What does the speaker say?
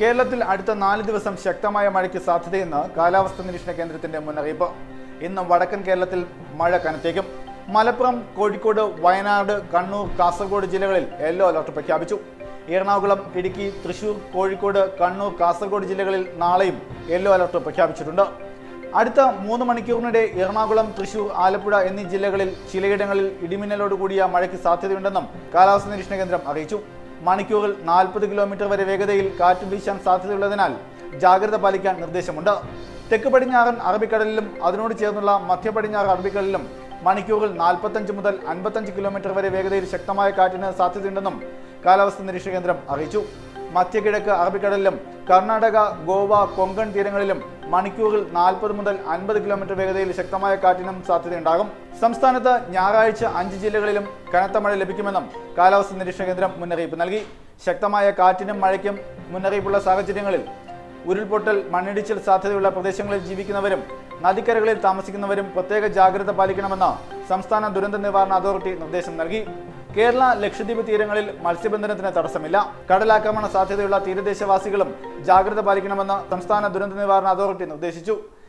കേരളത്തിൽ അടുത്ത 4 ദിവസം ശക്തമായ മഴയ്ക്ക് സാധ്യതയെന്ന് കാലാവസ്ഥാ നിരീക്ഷണ കേന്ദ്രത്തിന്റെ മുന്നറിയിപ്പ്. ഇന്ന് വടക്കൻ കേരളത്തിൽ മഴ കനത്തേക്കും. മലപ്പുറം, കോഴിക്കോട്, വയനാട്, കണ്ണൂർ, കാസർഗോഡ് ജില്ലകളിൽ യെല്ലോ അലർട്ട് പ്രഖ്യാപിച്ചു. എറണാകുളം, ഇടുക്കി, തൃശൂർ, കോഴിക്കോട്, കണ്ണൂർ, കാസർഗോഡ് ജില്ലകളിൽ നാളെയും യെല്ലോ അലർട്ട് പ്രഖ്യാപിച്ചിട്ടുണ്ട്. അടുത്ത 3 മണിക്കൂറിനിടെ എറണാകുളം, തൃശൂർ, ആലപ്പുഴ എന്നീ ജില്ലകളിൽ ചിലയിടങ്ങളിൽ ഇടിമിന്നലോട് കൂടിയ മഴയ്ക്ക് സാധ്യതയുണ്ടെന്നും കാലാവസ്ഥാ നിരീക്ഷണ കേന്ദ്രം അറിയിച്ചു. മണിക്കൂറിൽ 40 കിലോമീറ്റർ വരെ വേഗതയിൽ കാറ്റ് വീശാൻ സാധ്യതയുള്ളതിനാൽ ജാഗ്രത പാലിക്കാൻ നിർദ്ദേശമുണ്ട്. തെക്ക് പടിഞ്ഞാറൻ അറബിക്കടലിലും അതിനോട് ചേർന്നുള്ള മധ്യ പടിഞ്ഞാറ് അറബിക്കടലിലും മണിക്കൂറിൽ 45 മുതൽ 55 കിലോമീറ്റർ വരെ വേഗതയിൽ ശക്തമായ കാറ്റിന് സാധ്യതയുണ്ടെന്നും കാലാവസ്ഥാ നിരീക്ഷണ കേന്ദ്രം അറിയിച്ചു. മധ്യകിഴക്ക് അറബിക്കടലിലും കർണാടക, ഗോവ, കൊങ്കൺ തീരങ്ങളിലും മണിക്കൂറിൽ 40 മുതൽ 50 കിലോമീറ്റർ വേഗതയിൽ ശക്തമായ കാറ്റിനും സാധ്യതയുണ്ടാകും. സംസ്ഥാനത്ത് ഞായറാഴ്ച 5 ജില്ലകളിലും കനത്ത മഴ ലഭിക്കുമെന്നും കാലാവസ്ഥാ നിരീക്ഷണ കേന്ദ്രം മുന്നറിയിപ്പ് നൽകി. ശക്തമായ കാറ്റിനും മഴയ്ക്കും മുന്നറിയിപ്പുള്ള സാഹചര്യങ്ങളിൽ ഉരുൾപൊട്ടൽ, മണ്ണിടിച്ചിൽ സാധ്യതയുള്ള പ്രദേശങ്ങളിൽ ജീവിക്കുന്നവരും നദിക്കരകളിൽ താമസിക്കുന്നവരും പ്രത്യേക ജാഗ്രത പാലിക്കണമെന്ന് സംസ്ഥാന ദുരന്ത നിവാരണ അതോറിറ്റി നിർദ്ദേശം നൽകി. കേരള, ലക്ഷദ്വീപ് തീരങ്ങളിൽ മത്സ്യബന്ധനത്തിന് തടസ്സമില്ല. കടലാക്രമണ സാധ്യതയുള്ള തീരദേശവാസികളും ജാഗ്രത പാലിക്കണമെന്ന് സംസ്ഥാന ദുരന്ത നിവാരണ അതോറിറ്റി നിർദ്ദേശിച്ചു.